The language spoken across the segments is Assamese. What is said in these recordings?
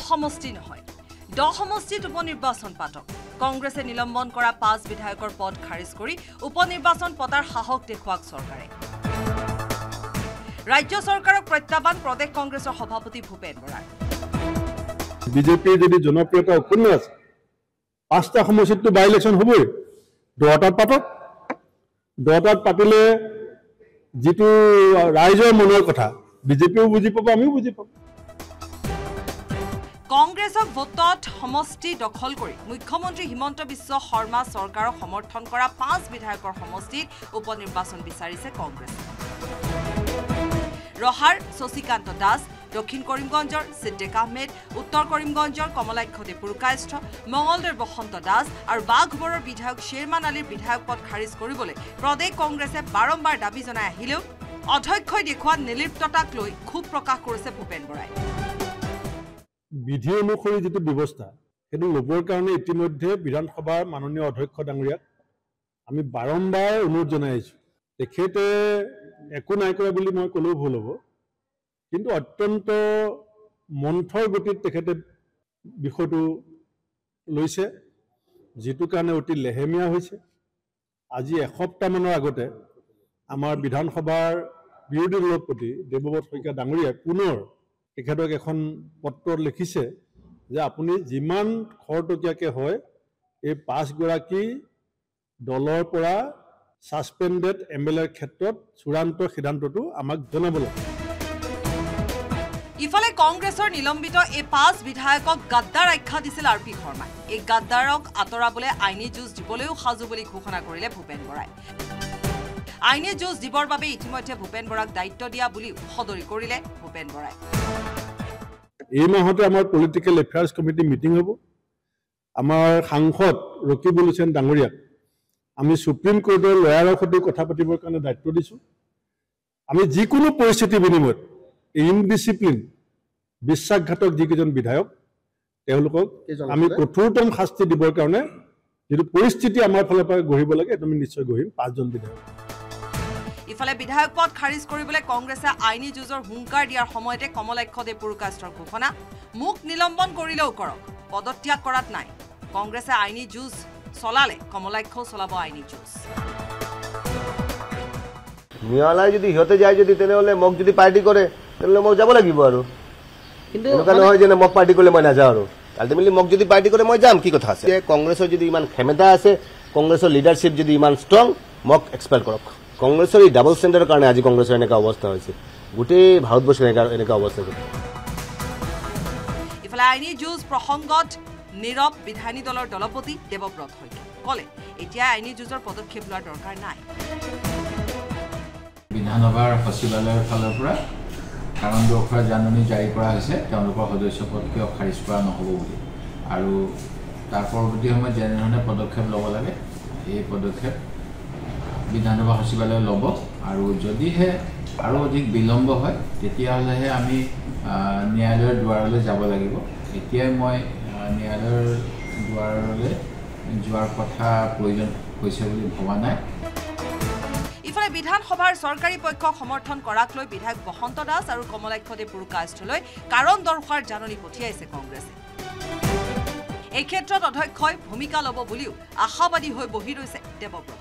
সমষ্টি নহয় 10 সমষ্টিত উপনিৰ্বাচন পাতক কংগ্ৰেছে নিলম্বন কৰা 5 বিধায়কৰ পদ খাৰিজ কৰি উপনিৰ্বাচন পতাৰ সাহস দেখুৱাক চৰকাৰে ৰাজ্য চৰকাৰক প্ৰত্যাহ্বান প্ৰদেশ কংগ্ৰেছৰ সভাপতি ভূপেন বৰা বিজেপিৰ যদি জনপ্ৰিয়তা অক্ষুণ্ণ আছে 5টা সমষ্টিতো বাই ইলেকশ্যন হ'বই 10টাত পাতক 10টাত পাতিলে যিটো ৰাইজৰ মনৰ কথা বিজেপিও বুজি পাব আমিও বুজি পাব কংগ্ৰেছক ভোটত সমষ্টি দখল কৰি মুখ্যমন্ত্ৰী হিমন্ত বিশ্ব শৰ্মা চৰকাৰক সমৰ্থন কৰা 5 বিধায়কৰ সমষ্টিত উপনিৰ্বাচন বিচাৰিছে কংগ্ৰেছ ৰহাৰ শশীকান্ত দাস দক্ষিণ কৰিমগঞ্জৰ সিদ্দিক আহমেদ উত্তৰ কৰিমগঞ্জৰ কমলাক্ষ দেপুৰকাষ্ঠ মঙলদৈৰ বসন্ত দাস আৰু বাঘবৰৰ বিধায়ক শেৰমান আলীৰ বিধায়ক পদ খাৰিজ কৰিবলৈ প্ৰদেশ কংগ্ৰেছে বাৰম্বাৰ দাবী জনাই আহিলেও অধ্যক্ষই দেখুওৱা নিলিপ্ততাক লৈ ক্ষোভ প্ৰকাশ কৰিছে ভূপেন বৰাই বিধি অনুসৰি যেটো ব্যৱস্থা সেইটো লবৰ কাৰণে ইতিমধ্যে বিধানসভাৰ মাননীয় অধ্যক্ষ ডাঙৰীয়াক আমি বাৰম্বাৰ অনুৰোধ জনাই আছো তেখেতে একো নাই কৰা বুলি মই কলেও ভুল হ'ব কিন্তু অত্যন্ত মন্থৰ গতিত তেখেতে বিষয়টো লৈছে যেটো কাৰণে অতি লেহেমীয়া হৈছে আজি এসপ্তাহ মানৰ আগতে আমাৰ বিধানসভাৰ বিৰোধী দলৰ প্ৰতি দেৱব্ৰত শইকীয়া ডাঙৰীয়াই পুনৰ তেখেতক এখন পত্ৰত লিখিছে যে আপুনি যিমান খৰটকীয়াকৈ হয় এই 5 গৰাকী দলৰ পৰা সাসপেন্ডেড এমএলএৰ ক্ষেত্ৰত চূড়ান্ত সিদ্ধান্তটো আমাক জনাব লাগে ইফালে কংগ্ৰেছৰ নিলম্বিত এই 5 বিধায়কক গাদ্দাৰ আখ্যা দিছিল আৰপি শৰ্মাই এই গাদ্দাৰক আতৰাবলৈ আইনী যুঁজ দিবলৈও সাজু বুলি ঘোষণা কৰিলে ভূপেন বৰাই আইনী যুঁজ দিবৰ বাবে ইতিমধ্যে ভূপেন বৰাক দায়িত্ব দিয়া বুলি সদৰি কৰিলে ভূপেন বৰাই এই মাহতে আমাৰ পলিটিক্যাল এফেয়াৰ্স কমিটি মিটিং হ'ব আমাৰ সাংসদ ৰকিবুল হুছেইন ডাঙৰীয়াক আমি সুপ্ৰিম কোৰ্টৰ লয়াৰৰ সৈতে কথা পাতিবৰ কাৰণে দায়িত্ব দিছো আমি যিকোনো পৰিস্থিতি বিনিময়ত ইনডিসিপ্লিন বিশ্বাসঘাতক যিকেইজন বিধায়ক তেওঁলোকক আমি কঠোৰতম শাস্তি দিবৰ কাৰণে যেটো পৰিস্থিতি আমাৰ ফালৰ পৰা গঢ়িব লাগে আমি নিশ্চয় গঢ়িম 5 জন বিধায়ক ইফালে বিধায়ক পদ খাৰিজ কৰিবলৈ কংগ্ৰেছে আইনী যুঁজৰ হুংকাৰ দিয়াৰ সময়তে কমলাক্ষ দেপুৰকাষ্টৰ ঘোষণা মুখ নিলম্বন কৰিলেও কৰক পদত্যাগ কৰাত নাই কংগ্ৰেছে আইনী যুঁজ চলালে কমলাক্ষও চলাব আইনী যুঁজ মিয়ালাই যদি হিতে যায় যদি তেনেহলে মোক যদি পাৰ্টি কৰে তেনেহলে মই যাব লাগিব আৰু কিন্তু এনেকুৱা নহয় যে মোক পাৰ্টি কৰিলে মই নাযাওঁ আৰু আল্টিমেটলি মোক যদি পাৰ্টি কৰে মই যাম কি কথা আছে কংগ্ৰেছৰ যদি ইমান ক্ষমতা আছে কংগ্ৰেছৰ লিডাৰশ্বিপ যদি ইমান ষ্ট্ৰং মোক এক্সপেল কৰক কংগ্ৰেছৰ এই ডাবল ষ্টেণ্ডাৰ্ডৰ কাৰণে আজি কংগ্ৰেছৰ এনেকুৱা অৱস্থা হৈছে গোটেই ভাৰতবৰ্ষৰ এনেকুৱা অৱস্থা হৈছে ইফালে আইনী যুঁজ প্ৰসংগত নীৰৱ বিধায়িনী দলৰ দলপতি দেৱব্ৰত শইকীয়া কলে এতিয়া আইনী যুঁজৰ পদক্ষেপ লোৱাৰ দৰকাৰ নাই বিধানসভাৰ সচিবালয়ৰ ফালৰ পৰা কাৰণ দৰ্শাৰ জাননী জাৰি কৰা হৈছে তেওঁলোকৰ সদস্য পদ কিয় খাৰিজ কৰা নহ'ব বুলি আৰু তাৰ পৰৱৰ্তী সময়ত যেনেধৰণে পদক্ষেপ ল'ব লাগে এই পদক্ষেপ বিধানসভা সচিবালয়ে ল'ব আৰু যদিহে আৰু অধিক বিলম্ব হয় তেতিয়াহ'লেহে আমি ন্যায়ালয়ৰ দুৱাৰলৈ যাব লাগিব এতিয়াই মই ন্যায়ালয়ৰ দুৱাৰলৈ যোৱাৰ কথা প্ৰয়োজন হৈছে বুলি ভবা নাই ইফালে বিধানসভাৰ চৰকাৰী পক্ষক সমৰ্থন কৰাক লৈ বিধায়ক বসন্ত দাস আৰু কমলাক্ষ দেপুৰকাষ্টলৈ কাৰণ দৰ্শাৰ জাননী পঠিয়াইছে কংগ্ৰেছে এই ক্ষেত্ৰত অধ্যক্ষই ভূমিকা ল'ব বুলিও আশাবাদী হৈ বহি ৰৈছে দেৱব্ৰত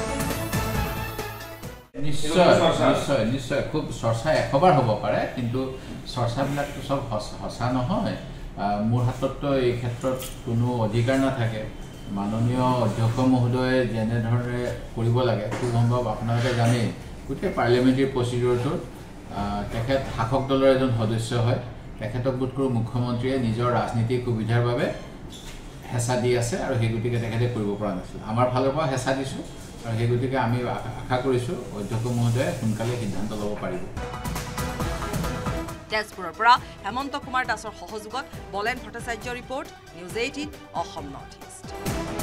নিশ্চয় খুব চৰ্চা এশবাৰ হ'ব পাৰে কিন্তু চৰ্চাবিলাকতো সব সঁচা নহয় মোৰ হাতততো এই ক্ষেত্ৰত কোনো অধিকাৰ নাথাকে মাননীয় অধ্যক্ষ মহোদয়ে যেনেধৰণে কৰিব লাগে খুব সম্ভৱ আপোনালোকে জানেই গোটেই পাৰ্লিয়ামেণ্টাৰী প্ৰচিডিউৰটোত তেখেত শাসক দলৰ এজন সদস্য হয় তেখেতক বোধকৰো মুখ্যমন্ত্ৰীয়ে নিজৰ ৰাজনীতিক সুবিধাৰ বাবে হেঁচা দি আছে আৰু সেই গতিকে তেখেতে কৰিব পৰা নাছিল আমাৰ ফালৰ পৰা হেঁচা দিছোঁ আৰু সেই গতিকে আমি আশা কৰিছোঁ অধ্যক্ষ মহোদয়ে সোনকালে সিদ্ধান্ত ল'ব পাৰিব তেজপুৰৰ পৰা হেমন্ত কুমাৰ দাসৰ সহযোগত Balen Bhattacharya report news 18 Assam north east